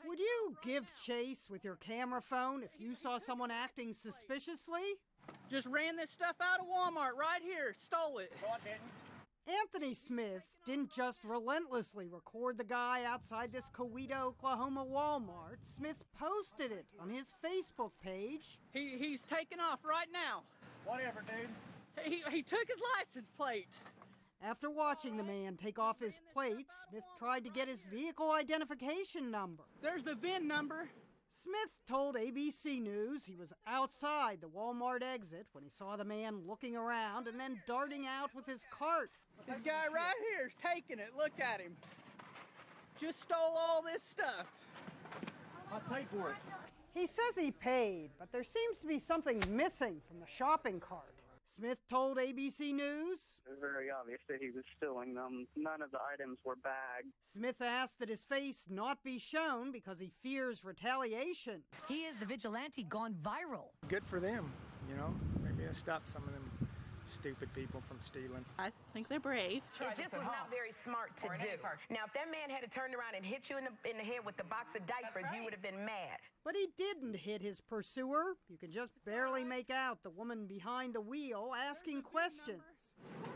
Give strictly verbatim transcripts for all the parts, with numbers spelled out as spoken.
Would you give chase with your camera phone if you saw someone acting suspiciously? Just ran this stuff out of Walmart right here. Stole it. No, I didn't. Anthony Smith didn't just relentlessly record the guy outside this Coweta, Oklahoma Walmart. Smith posted it on his Facebook page. He, he's taking off right now. Whatever, dude. He, he took his license plate. After watching the man take off his plate, Smith tried to get his vehicle identification number. There's the V I N number. Smith told A B C News he was outside the Walmart exit when he saw the man looking around and then darting out with his cart. This guy right here is taking it. Look at him. Just stole all this stuff. I paid for it. He says he paid, but there seems to be something missing from the shopping cart. Smith told A B C News. It was very obvious that he was stealing them. None of the items were bagged. Smith asked that his face not be shown because he fears retaliation. He is the vigilante gone viral. Good for them, you know. Maybe it'll stop some of them stupid people from stealing. I think they're brave. It just was not very smart to do. Now, if that man had turned around and hit you in the, in the head with the box of diapers, right, you would have been mad. But he didn't hit his pursuer. You can just barely make out the woman behind the wheel asking questions.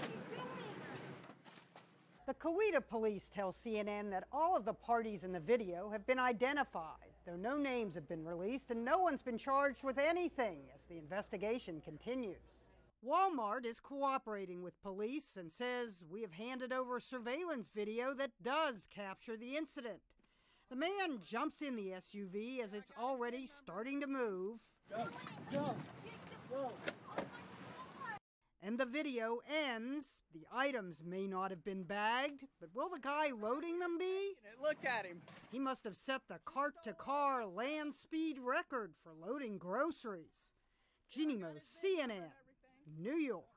The Coweta police tell C N N that all of the parties in the video have been identified, though no names have been released and no one's been charged with anything as the investigation continues. Wal-Mart is cooperating with police and says we have handed over surveillance video that does capture the incident. The man jumps in the S U V as it's already starting to move. Go, go, go. And the video ends. The items may not have been bagged, but will the guy loading them be? Look at him. He must have set the cart-to-car land speed record for loading groceries. Jeanne Moos, C N N, New York.